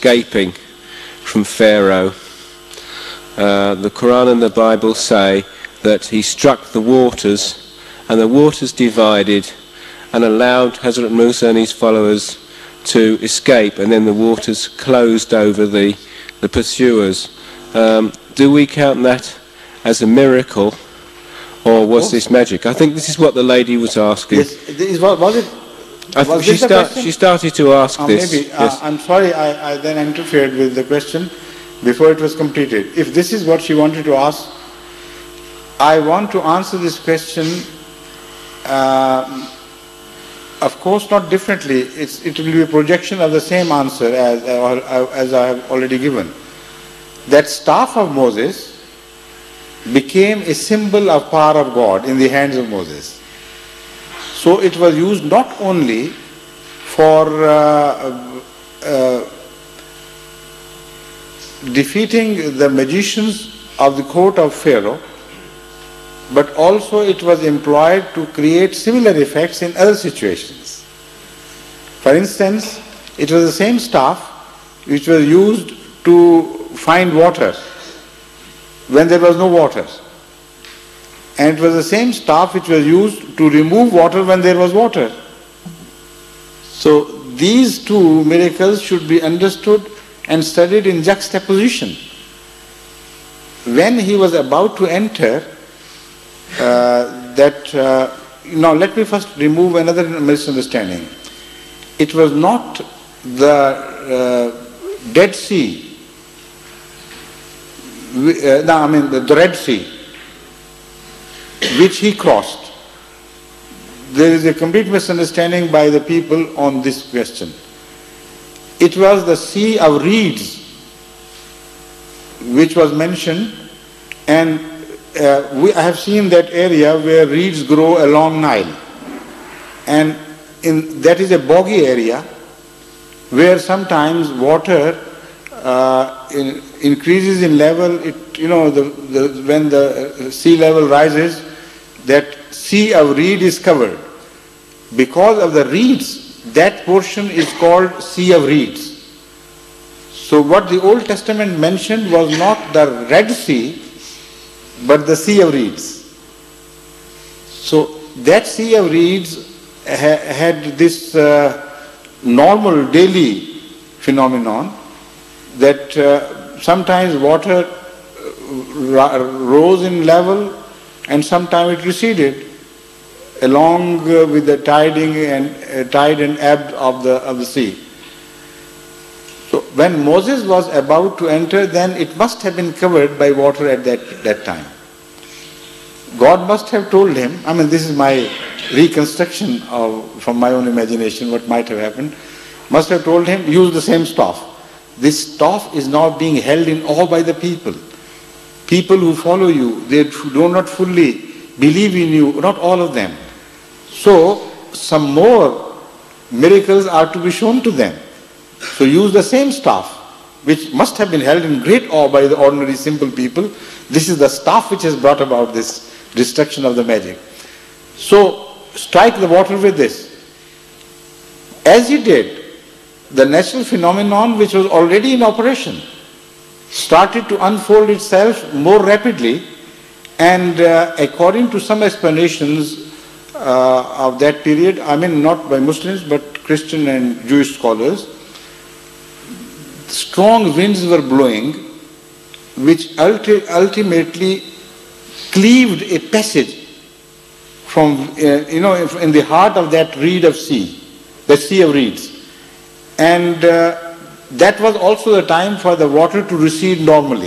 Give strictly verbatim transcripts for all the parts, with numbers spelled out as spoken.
escaping from Pharaoh. Uh, the Quran and the Bible say that he struck the waters, and the waters divided and allowed Hazrat Musa and his followers to escape, and then the waters closed over the, the pursuers. Um, do we count that as a miracle, or was this magic? I think this is what the lady was asking. Yes, is, was it? I was she, this start, she started to ask uh, this. Maybe. Yes. Uh, I'm sorry, I, I then interfered with the question before it was completed. If this is what she wanted to ask, I want to answer this question, uh, of course not differently. It's, it will be a projection of the same answer as, uh, as I have already given. That staff of Moses became a symbol of power of God in the hands of Moses. So it was used not only for uh, uh, defeating the magicians of the court of Pharaoh, but also it was employed to create similar effects in other situations. For instance, it was the same staff which was used to find water when there was no water. And it was the same staff which was used to remove water when there was water. So these two miracles should be understood and studied in juxtaposition. When he was about to enter, uh, that, uh, now let me first remove another misunderstanding. It was not the uh, Dead Sea, uh, no, I mean the, the Red Sea, which he crossed. There is a complete misunderstanding by the people on this question. It was the Sea of Reeds which was mentioned, and uh, we, I have seen that area where reeds grow along Nile, and in, that is a boggy area where sometimes water uh, in, increases in level. It, you know, the, the, when the sea level rises, that sea of reed is covered. Because of the reeds, that portion is called Sea of Reeds. So what the Old Testament mentioned was not the Red Sea, but the Sea of Reeds. So that Sea of Reeds ha had this uh, normal daily phenomenon that uh, sometimes water rose in level and sometimes it receded along uh, with the tiding and uh, tide and ebb of the of the sea. So when Moses was about to enter, then it must have been covered by water at that that time. God must have told him, I mean this is my reconstruction of from my own imagination what might have happened, must have told him, use the same staff. This staff is now being held in awe by the people. People who follow you, they do not fully believe in you, not all of them. So some more miracles are to be shown to them. So use the same staff, which must have been held in great awe by the ordinary simple people. This is the staff which has brought about this destruction of the magic. So strike the water with this. As he did, the natural phenomenon which was already in operation started to unfold itself more rapidly, and uh, according to some explanations uh, of that period, I mean not by Muslims but Christian and Jewish scholars, strong winds were blowing which ulti ultimately cleaved a passage from, uh, you know, in the heart of that reed of sea, the Sea of Reeds. And uh, that was also the time for the water to recede normally.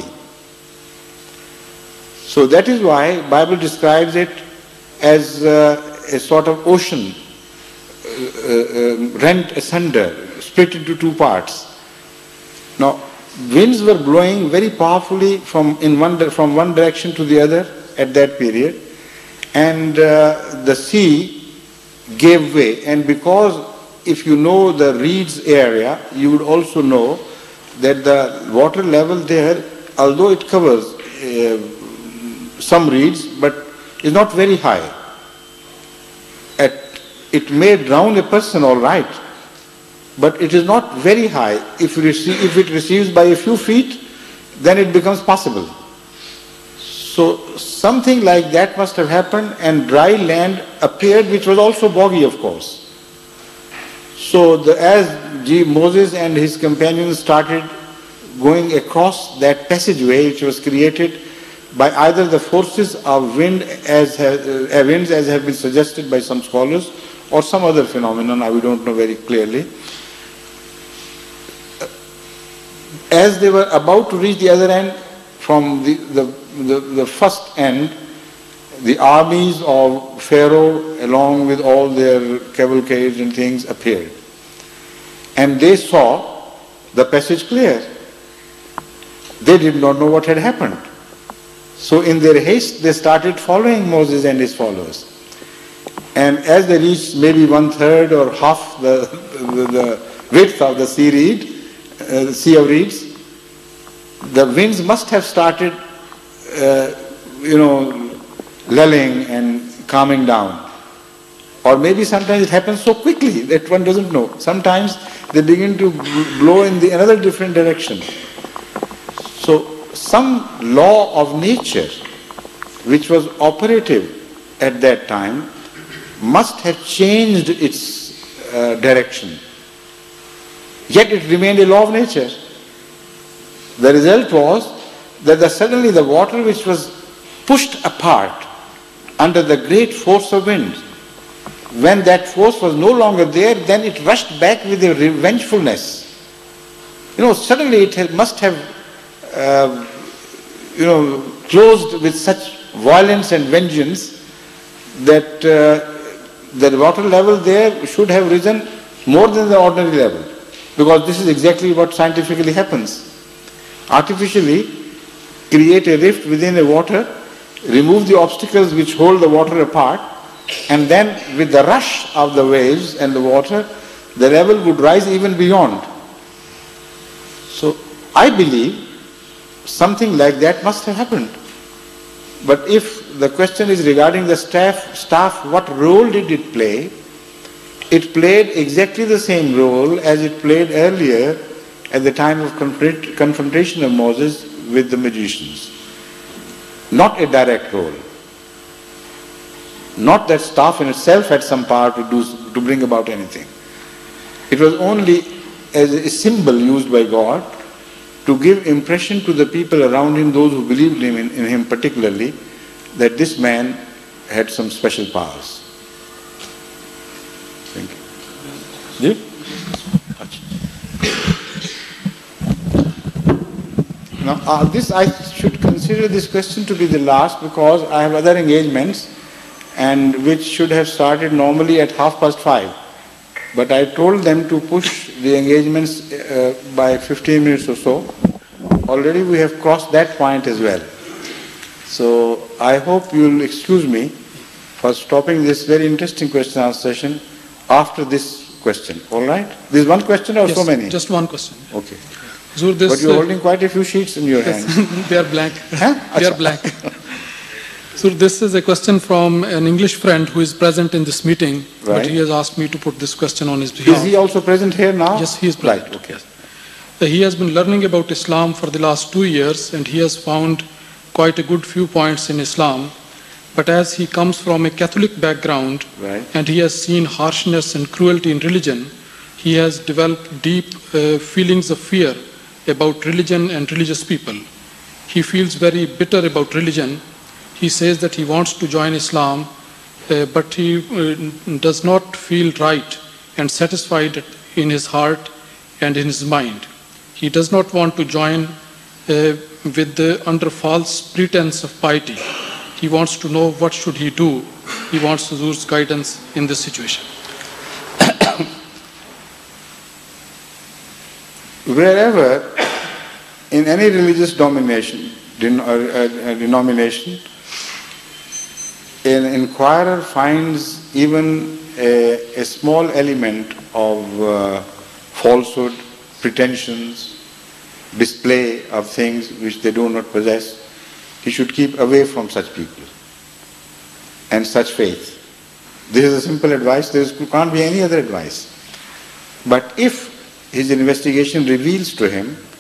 So that is why Bible describes it as uh, a sort of ocean uh, uh, rent asunder, split into two parts. Now, winds were blowing very powerfully from, in one, from one direction to the other at that period, and uh, the sea gave way. And because if you know the reeds area, you would also know that the water level there, although it covers uh, some reeds, but is not very high. At, it may drown a person all right, but it is not very high. If, receive, if it receives by a few feet, then it becomes possible. So something like that must have happened, and dry land appeared, which was also boggy, of course. So the, as G, Moses and his companions started going across that passageway which was created by either the forces of wind as have, uh, winds as have been suggested by some scholars, or some other phenomenon, we don't know very clearly. As they were about to reach the other end, from the, the, the, the first end, the armies of Pharaoh, along with all their cavalcades and things, appeared. And they saw the passage clear. They did not know what had happened. So in their haste, they started following Moses and his followers. And as they reached maybe one third or half the, the, the width of the sea reed, uh, the sea of reeds, the winds must have started, uh, you know, lulling and calming down. Or maybe sometimes it happens so quickly that one doesn't know. Sometimes they begin to blow in the another different direction. So some law of nature which was operative at that time must have changed its uh, direction. Yet it remained a law of nature. The result was that the, suddenly the water which was pushed apart under the great force of wind, when that force was no longer there, then it rushed back with a revengefulness. You know, suddenly it has, must have, uh, you know, closed with such violence and vengeance that uh, the water level there should have risen more than the ordinary level. Because this is exactly what scientifically happens. Artificially create a rift within a water, remove the obstacles which hold the water apart, and then with the rush of the waves and the water, the level would rise even beyond. So I believe something like that must have happened. But if the question is regarding the staff, staff, what role did it play? It played exactly the same role as it played earlier at the time of confront confrontation of Moses with the magicians. Not a direct role. Not that staff in itself had some power to do to bring about anything. It was only as a symbol used by God to give impression to the people around him, those who believed him in, in him particularly, that this man had some special powers. Thank you. Yeah? Now, uh, this I should consider this question to be the last because I have other engagements, and which should have started normally at half past five. But I told them to push the engagements uh, by fifteen minutes or so. Already we have crossed that point as well. So I hope you will excuse me for stopping this very interesting question and answer session after this question. All right? This is one question or yes, so many? Just one question. Okay. Zur, this, but you are holding quite a few sheets in your yes, hand. They are blank. Huh? They are blank. So this is a question from an English friend who is present in this meeting, right. But he has asked me to put this question on his behalf. Is he also present here now? Yes, he is present. Right, okay. Yes. Uh, he has been learning about Islam for the last two years and he has found quite a good few points in Islam. But as he comes from a Catholic background right. and he has seen harshness and cruelty in religion, he has developed deep uh, feelings of fear about religion and religious people. He feels very bitter about religion. He says that he wants to join Islam, uh, but he uh, does not feel right and satisfied in his heart and in his mind. He does not want to join uh, with the under false pretense of piety. He wants to know what should he do. He wants Huzur's guidance in this situation. Wherever in any religious domination, den uh, uh, denomination, an inquirer finds even a, a small element of uh, falsehood, pretensions, display of things which they do not possess, he should keep away from such people and such faith. This is a simple advice. There can't be any other advice. But if his investigation reveals to him